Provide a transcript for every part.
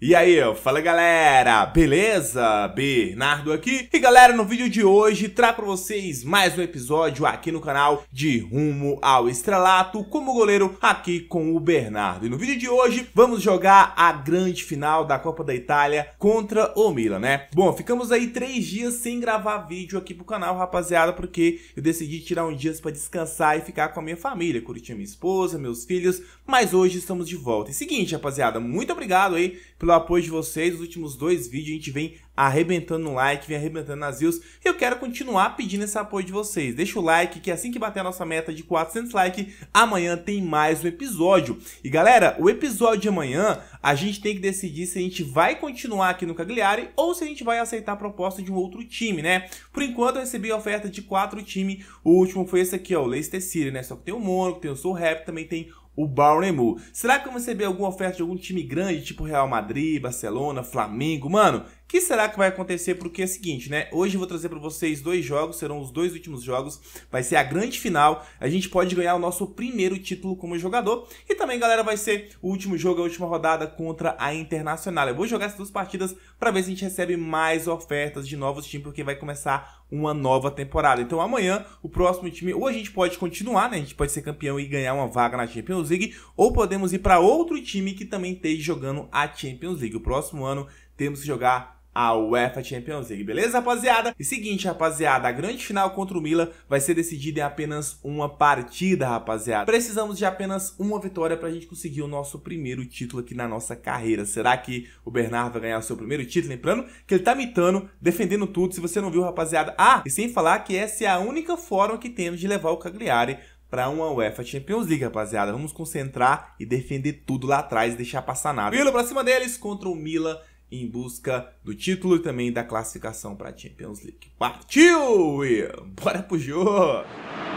E aí, fala galera, beleza? Bernardo aqui. E galera, no vídeo de hoje trago para vocês mais um episódio aqui no canal de Rumo ao Estrelato como goleiro aqui com o Bernardo. E no vídeo de hoje vamos jogar a grande final da Copa da Itália contra o Milan, né? Bom, ficamos aí 3 dias sem gravar vídeo aqui pro canal, rapaziada, porque eu decidi tirar uns dias para descansar e ficar com a minha família, curtir minha esposa, meus filhos, mas hoje estamos de volta. E seguinte, rapaziada, muito obrigado aí pelo apoio de vocês. Os últimos 2 vídeos a gente vem arrebentando no like, vem arrebentando nas views. E eu quero continuar pedindo esse apoio de vocês. Deixa o like, que assim que bater a nossa meta de 400 likes, amanhã tem mais um episódio. E galera, o episódio de amanhã, a gente tem que decidir se a gente vai continuar aqui no Cagliari ou se a gente vai aceitar a proposta de um outro time, né? Por enquanto eu recebi a oferta de 4 times. O último foi esse aqui, ó, o Leicester City, né? Só que tem o Mônaco, tem o Southampton, também tem o Bournemouth. Será que eu vou receber alguma oferta de algum time grande, tipo Real Madrid, Barcelona, Flamengo? Mano, o que será que vai acontecer? Porque é o seguinte, né? Hoje eu vou trazer para vocês 2 jogos, serão os 2 últimos jogos. Vai ser a grande final. A gente pode ganhar o nosso primeiro título como jogador. E também, galera, vai ser o último jogo, a última rodada contra a Internacional. Eu vou jogar essas 2 partidas para ver se a gente recebe mais ofertas de novos times, porque vai começar uma nova temporada. Então amanhã, o próximo time, ou a gente pode continuar, né? A gente pode ser campeão e ganhar uma vaga na Champions League, ou podemos ir para outro time que também esteja jogando a Champions League. O próximo ano temos que jogar a UEFA Champions League, beleza, rapaziada? E seguinte, rapaziada, a grande final contra o Milan vai ser decidida em apenas uma partida, rapaziada. Precisamos de apenas uma vitória pra gente conseguir o nosso primeiro título aqui na nossa carreira. Será que o Bernardo vai ganhar o seu primeiro título? Lembrando que ele tá mitando, defendendo tudo. Se você não viu, rapaziada, e sem falar que essa é a única forma que temos de levar o Cagliari para uma UEFA Champions League, rapaziada. Vamos concentrar e defender tudo lá atrás e deixar passar nada. Milan pra cima deles contra o Milan, em busca do título e também da classificação para a Champions League. Partiu! Bora pro jogo!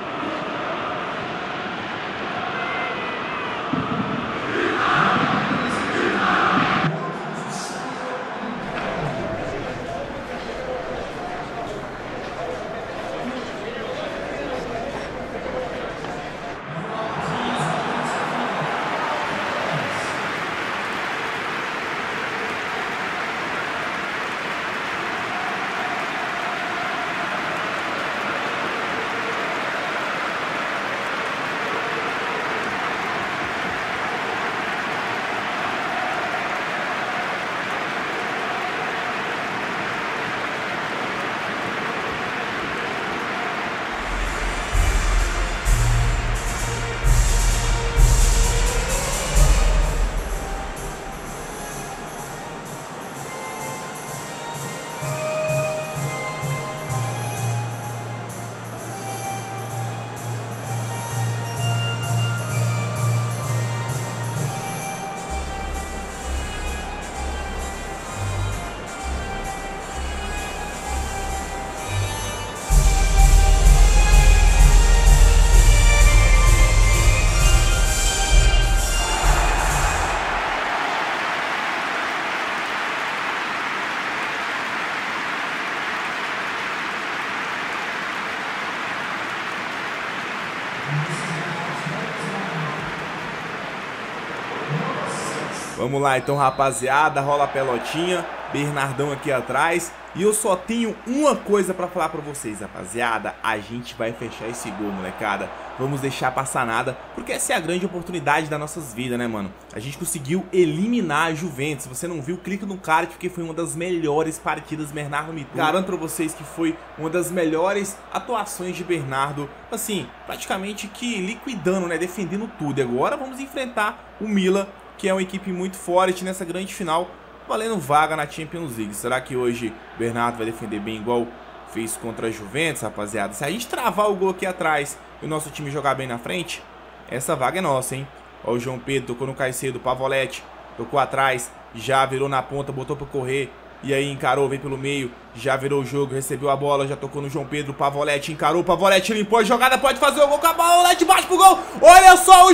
Vamos lá então, rapaziada, rola a pelotinha, Bernardão aqui atrás. E eu só tenho uma coisa pra falar pra vocês, rapaziada. A gente vai fechar esse gol, molecada. Vamos deixar passar nada, porque essa é a grande oportunidade das nossas vidas, né, mano? A gente conseguiu eliminar a Juventus. Se você não viu, clica no card, porque foi uma das melhores partidas Bernardo me garanto pra vocês que foi uma das melhores atuações de Bernardo. Assim, praticamente que liquidando, né, defendendo tudo. E agora vamos enfrentar o Milan, que é uma equipe muito forte nessa grande final, valendo vaga na Champions League. Será que hoje o Bernardo vai defender bem igual fez contra a Juventus, rapaziada? Se a gente travar o gol aqui atrás e o nosso time jogar bem na frente, essa vaga é nossa, hein? Ó, o João Pedro tocou no Caicedo, Pavoletti tocou atrás, já virou na ponta, botou pra correr. E aí encarou, vem pelo meio, já virou o jogo, recebeu a bola, já tocou no João Pedro, Pavoletti encarou, Pavoletti limpou a jogada, pode fazer o gol com a bola lá de baixo pro gol. Olha só o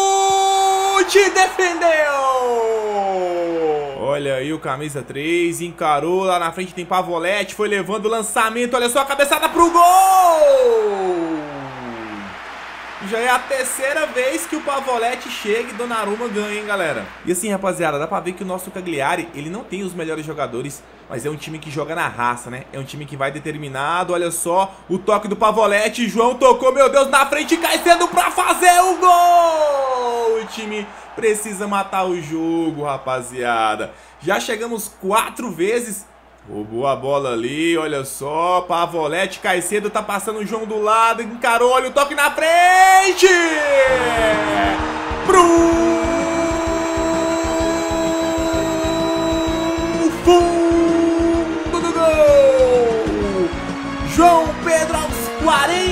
chute, defendeu! Olha aí o camisa 3, encarou, lá na frente tem Pavoletti, foi levando o lançamento, olha só a cabeçada pro gol! Já é a terceira vez que o Pavoletti chega e Donnarumma ganha, hein, galera. E assim, rapaziada, dá pra ver que o nosso Cagliari, ele não tem os melhores jogadores, mas é um time que joga na raça, né? É um time que vai determinado. Olha só o toque do Pavoletti. João tocou, meu Deus, na frente. Caicedo pra fazer o gol. O time precisa matar o jogo, rapaziada. Já chegamos 4 vezes. Roubou a bola ali, olha só. Pavoletti, Caicedo tá passando o João do lado. Encarou, olha o toque na frente. Fundo do gol. João Pedro aos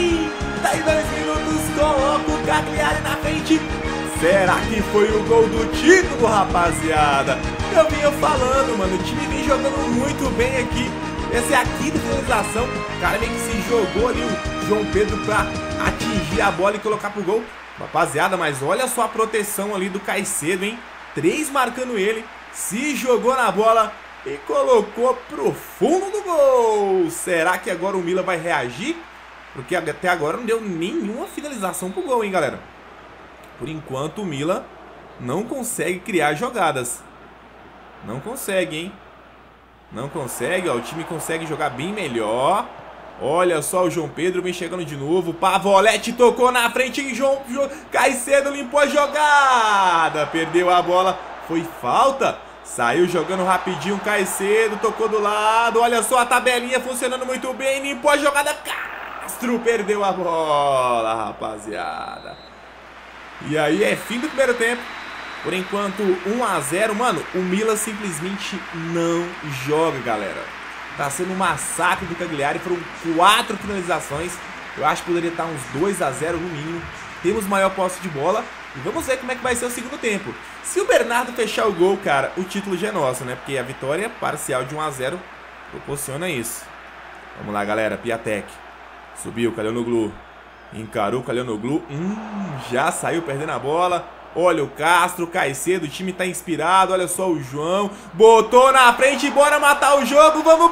42 minutos coloca o Cagliari na frente. Será que foi o gol do título, rapaziada? Eu vinha falando, mano, o time vem jogando muito bem aqui. Essa é a quinta finalização. O cara meio que se jogou ali, o João Pedro, pra atingir a bola e colocar pro gol. Rapaziada, mas olha só a proteção ali do Caicedo, hein? 3 marcando ele, se jogou na bola e colocou pro fundo do gol. Será que agora o Milan vai reagir? Porque até agora não deu nenhuma finalização pro gol, hein, galera? Por enquanto o Milan não consegue criar jogadas. Não consegue, hein? Não consegue, ó. O time consegue jogar bem melhor. Olha só o João Pedro vem chegando de novo. Pavoletti tocou na frente e Caicedo limpou a jogada. Perdeu a bola. Foi falta. Saiu jogando rapidinho. Caicedo tocou do lado. Olha só a tabelinha funcionando muito bem. Limpou a jogada. Castro perdeu a bola, rapaziada. E aí é fim do primeiro tempo. Por enquanto 1 a 0. Mano, o Milan simplesmente não joga, galera. Tá sendo um massacre do Cagliari. Foram 4 finalizações. Eu acho que poderia estar uns 2 a 0 no mínimo. Temos maior posse de bola. E vamos ver como é que vai ser o segundo tempo. Se o Bernardo fechar o gol, cara, o título já é nosso, né? Porque a vitória parcial de 1 a 0 proporciona isso. Vamos lá, galera. Piatek. Subiu, Calhanoglu. Encarou o Calhanoglu. Já saiu perdendo a bola. Olha o Castro, Caicedo, o time tá inspirado. Olha só o João. Botou na frente, bora matar o jogo. Vamos,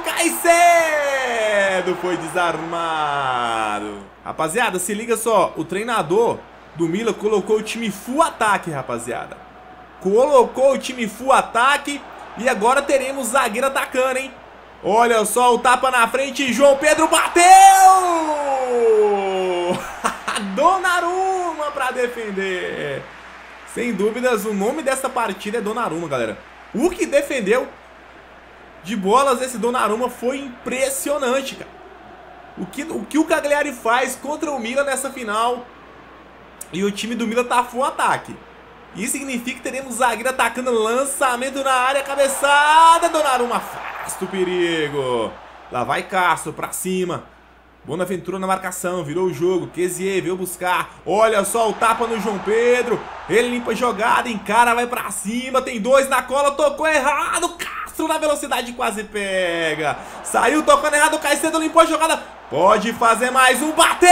Caicedo. Foi desarmado. Rapaziada, se liga só. O treinador do Milan colocou o time full ataque, rapaziada. Colocou o time full ataque. E agora teremos zagueiro atacando, hein? Olha só o tapa na frente. João Pedro bateu. Donnarumma pra defender. Sem dúvidas, o nome dessa partida é Donnarumma, galera. O que defendeu de bolas esse Donnarumma foi impressionante, cara. O que o Cagliari faz contra o Milan nessa final. E o time do Milan tá full ataque. Isso significa que teremos zagueiro atacando, lançamento na área, cabeçada. Donnarumma afasta o perigo. Lá vai Castro pra cima. Bonaventura na marcação, virou o jogo. Kessie veio buscar. Olha só o tapa no João Pedro. Ele limpa a jogada, encara, vai pra cima. Tem 2 na cola, tocou errado. Castro na velocidade quase pega. Saiu tocando errado, Caicedo limpou a jogada. Pode fazer mais um, bateu!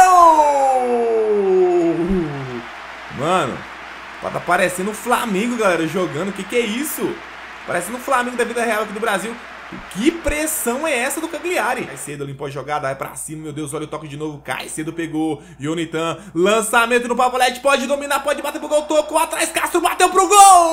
Mano, tá parecendo o Flamengo, galera, jogando. Que é isso? Parecendo o Flamengo da vida real aqui do Brasil. Que pressão é essa do Cagliari? Caicedo limpou a jogada, vai pra cima, meu Deus, olha o toque de novo. Caicedo pegou, Yonitan, lançamento no Pavoletti, pode dominar, pode bater pro gol, tocou atrás, Castro bateu pro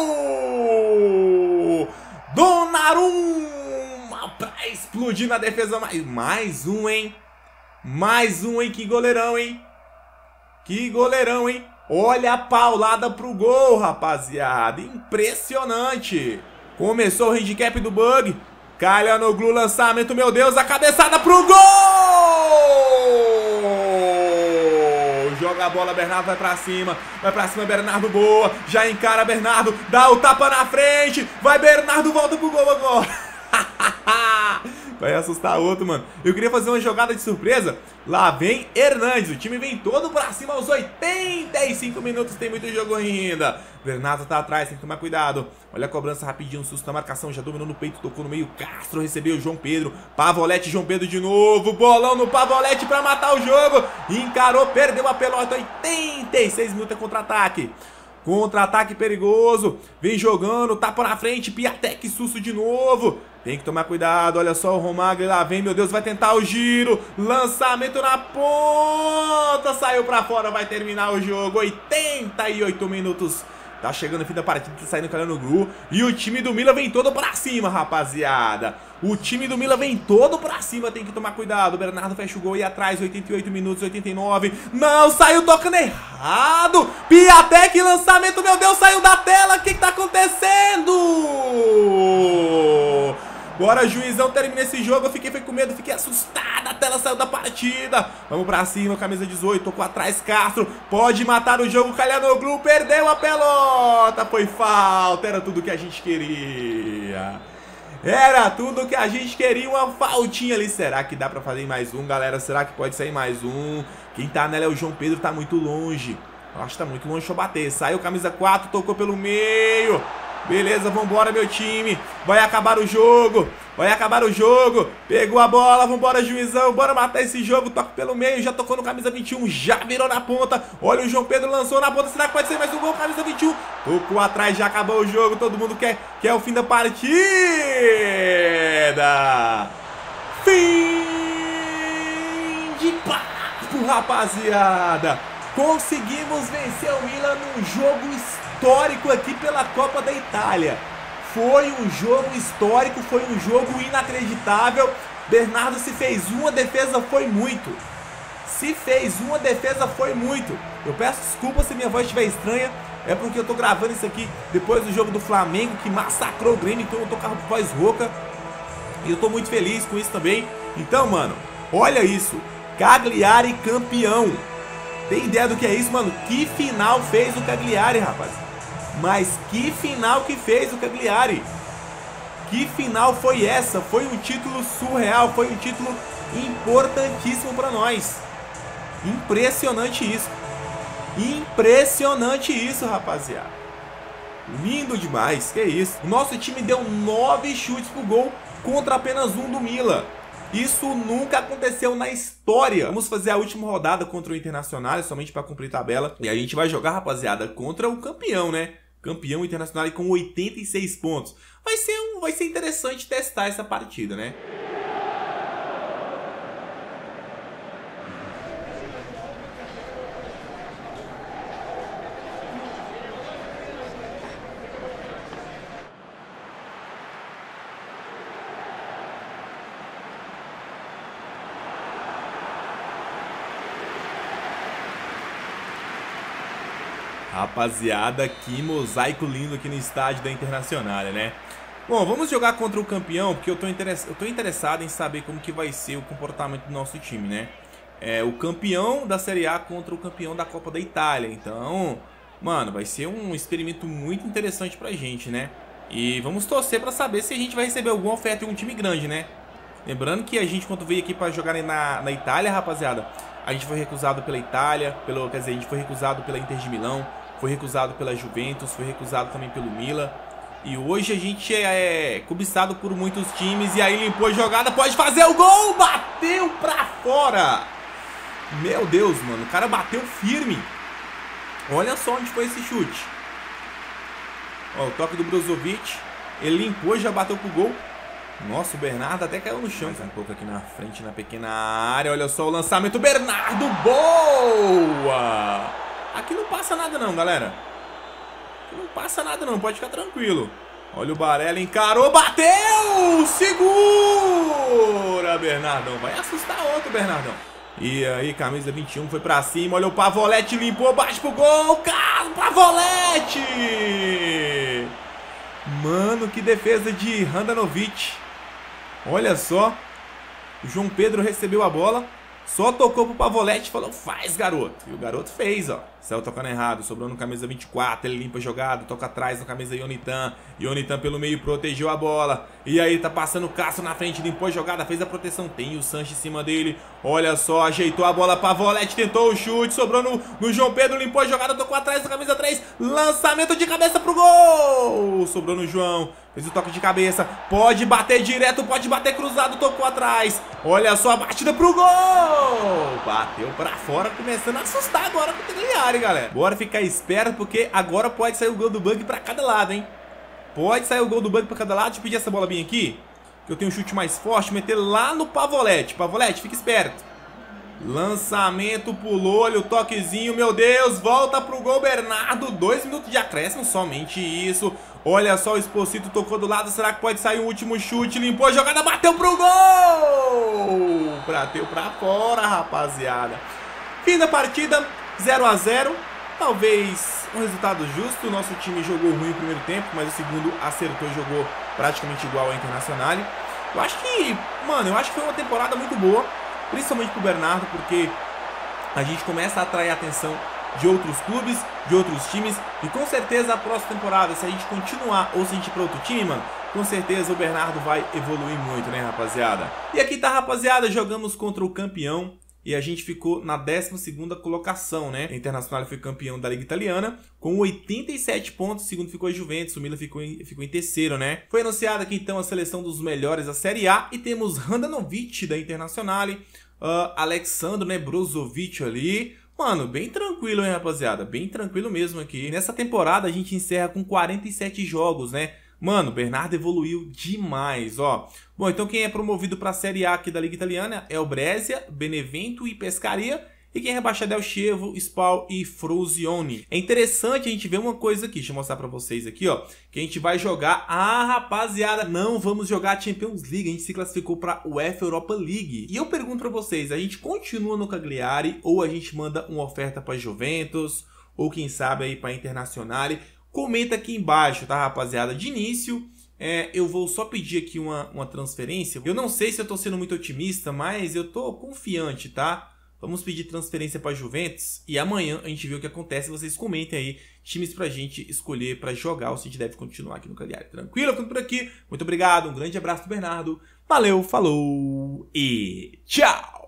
gol! Donnarumma pra explodir na defesa, mais um, hein? Mais um, hein? Que goleirão, hein? Que goleirão, hein? Olha a paulada pro gol, rapaziada, impressionante. Começou o handicap do Bug. Calhanoglu, lançamento, meu Deus, a cabeçada pro gol! Joga a bola, Bernardo vai pra cima, Bernardo, boa, já encara Bernardo, dá o tapa na frente, vai Bernardo, volta pro gol agora. Vai assustar outro, mano. Eu queria fazer uma jogada de surpresa. Lá vem Hernandes. O time vem todo pra cima aos 85 minutos. Tem muito jogo ainda. Bernardo tá atrás, tem que tomar cuidado. Olha a cobrança rapidinho, susto na marcação. Já dominou no peito, tocou no meio. Castro recebeu o João Pedro. Pavoletti, João Pedro de novo. Bolão no Pavoletti pra matar o jogo. Encarou, perdeu a pelota. 86 minutos é contra-ataque. Contra-ataque perigoso. Vem jogando, tapa na frente. Piatek, susto de novo. Tem que tomar cuidado. Olha só o Romagli lá vem. Meu Deus, vai tentar o giro. Lançamento na ponta. Saiu pra fora, vai terminar o jogo. 88 minutos. Tá chegando o fim da partida, tá saindo calhando o Gru. E o time do Milan vem todo pra cima, rapaziada. O time do Milan vem todo pra cima, tem que tomar cuidado. O Bernardo fecha o gol e atrás, 88 minutos, 89. Não, saiu tocando errado. Piatek, lançamento, meu Deus, saiu da tela. O que tá acontecendo? Agora juizão termina esse jogo. Eu fiquei com medo, fiquei assustado. A tela saiu da partida. Vamos pra cima, camisa 18. Tocou atrás, Castro. Pode matar o jogo. Calhanoglu perdeu a pelota. Foi falta. Era tudo que a gente queria. Era tudo que a gente queria. Uma faltinha ali. Será que dá pra fazer mais um, galera? Será que pode sair mais um? Quem tá nela é o João Pedro. Tá muito longe. Eu acho que tá muito longe. Deixa eu bater. Saiu camisa 4. Tocou pelo meio. Beleza, vambora, meu time. Vai acabar o jogo. Vai acabar o jogo. Pegou a bola, vambora, juizão. Bora matar esse jogo. Toca pelo meio, já tocou no camisa 21. Já virou na ponta. Olha, o João Pedro lançou na ponta. Será que pode ser mais um gol? Camisa 21. Tocou atrás, já acabou o jogo. Todo mundo quer o fim da partida. Fim de papo, rapaziada. Conseguimos vencer o Milan num jogo histórico aqui pela Copa da Itália. Foi um jogo histórico, foi um jogo inacreditável. Bernardo, se fez uma defesa, foi muito. Se fez uma defesa, foi muito. Eu peço desculpa se minha voz estiver estranha. É porque eu tô gravando isso aqui depois do jogo do Flamengo, que massacrou o Grêmio, então eu tô com a voz rouca. E eu tô muito feliz com isso também. Então, mano, olha isso. Cagliari campeão. Tem ideia do que é isso, mano? Que final fez o Cagliari, rapaz. Mas que final que fez o Cagliari. Que final foi essa? Foi um título surreal. Foi um título importantíssimo pra nós. Impressionante isso. Impressionante isso, rapaziada. Lindo demais, que isso. O nosso time deu 9 chutes pro gol contra apenas um do Milan. Isso nunca aconteceu na história. Vamos fazer a última rodada contra o Internacional, somente para cumprir tabela. E a gente vai jogar, rapaziada, contra o campeão, né? Campeão Internacional com 86 pontos. Vai ser interessante testar essa partida, né? Rapaziada, que mosaico lindo aqui no estádio da Internacional, né? Bom, vamos jogar contra o campeão, porque eu tô interessado em saber como que vai ser o comportamento do nosso time, né? É o campeão da Série A contra o campeão da Copa da Itália. Então, mano, vai ser um experimento muito interessante pra gente, né? E vamos torcer pra saber se a gente vai receber alguma oferta de um time grande, né? Lembrando que a gente, quando veio aqui pra jogar na Itália, rapaziada, a gente foi recusado pela Itália, quer dizer, a gente foi recusado pela Inter de Milão, foi recusado pela Juventus, foi recusado também pelo Milan. E hoje a gente é cobiçado por muitos times. E aí limpou a jogada, pode fazer o gol! Bateu pra fora! Meu Deus, mano, o cara bateu firme. Olha só onde foi esse chute. Ó, o toque do Brozovic. Ele limpou, já bateu pro gol. Nossa, o Bernardo até caiu no chão. Mais um pouco aqui na frente, na pequena área. Olha só o lançamento, Bernardo, boa! Aqui não passa nada não, galera. Aqui não passa nada não, pode ficar tranquilo. Olha o Barella, encarou, bateu! Segura, Bernardão. Vai assustar outro, Bernardão. E aí, camisa 21 foi pra cima. Olha o Pavoletti, limpou, bate pro gol. Carlos Pavoletti! Mano, que defesa de Handanovic. Olha só. O João Pedro recebeu a bola. Só tocou pro Pavoletti e falou, faz, garoto. E o garoto fez, ó. Saiu tocando errado, sobrou no camisa 24. Ele limpa a jogada, toca atrás no camisa Ionitan. Ionitan pelo meio protegeu a bola. E aí tá passando o Castro na frente, limpou a jogada, fez a proteção. Tem o Sanches em cima dele. Olha só, ajeitou a bola, Pavoletti tentou o chute, sobrou no João Pedro, limpou a jogada, tocou atrás da camisa 3, lançamento de cabeça pro gol, sobrou no João, fez o toque de cabeça, pode bater direto, pode bater cruzado, tocou atrás, olha só a batida pro gol, bateu pra fora, começando a assustar agora com o Cagliari, galera. Bora ficar esperto, porque agora pode sair o gol do Bug pra cada lado, hein. Pode sair o gol do Bug pra cada lado. Deixa eu pedir essa bola bem aqui, que eu tenho um chute mais forte, meter lá no Pavoletti. Pavoletti, fica esperto. Lançamento, pulou, olha o toquezinho, meu Deus, volta pro gol Bernardo, 2 minutos de acréscimo, somente isso. Olha só, o Esposito tocou do lado, será que pode sair o último chute, limpou a jogada, bateu pro gol! Bateu pra fora, rapaziada. Fim da partida, 0 a 0, talvez um resultado justo. O nosso time jogou ruim no primeiro tempo, mas o segundo acertou e jogou praticamente igual ao Internacional. Eu acho que, mano, eu acho que foi uma temporada muito boa, principalmente pro Bernardo, porque a gente começa a atrair a atenção de outros clubes, de outros times, e com certeza a próxima temporada, se a gente continuar ou se a gente ir para outro time, mano, com certeza o Bernardo vai evoluir muito, né, rapaziada? E aqui tá, rapaziada, jogamos contra o campeão e a gente ficou na 12ª colocação, né? O Internacional foi campeão da Liga Italiana com 87 pontos, o segundo ficou a Juventus, o Milan ficou em terceiro, né? Foi anunciada aqui então a seleção dos melhores da Série A e temos Handanovic da Internacional, Alexandro, né, Brozovic ali. Mano, bem tranquilo, hein, rapaziada? Bem tranquilo mesmo aqui. Nessa temporada a gente encerra com 47 jogos, né? Mano, o Bernardo evoluiu demais, ó. Bom, então quem é promovido para a Série A aqui da Liga Italiana é o Brescia, Benevento e Pescaria. E quem é rebaixado é o Chievo, Spal e Frosinone. É interessante a gente ver uma coisa aqui, deixa eu mostrar pra vocês aqui, ó. Que a gente vai jogar, rapaziada, não vamos jogar a Champions League, a gente se classificou pra UEFA Europa League. E eu pergunto pra vocês, a gente continua no Cagliari ou a gente manda uma oferta pra Juventus? Ou quem sabe aí pra Internacional? Comenta aqui embaixo, tá, rapaziada? De início, eu vou só pedir aqui uma transferência. Eu não sei se eu tô sendo muito otimista, mas eu tô confiante, tá? Vamos pedir transferência para Juventus e amanhã a gente vê o que acontece. Vocês comentem aí times pra gente escolher para jogar ou se a gente deve continuar aqui no Cagliari. Tranquilo? Ficando por aqui. Muito obrigado, um grande abraço do Bernardo. Valeu, falou e tchau!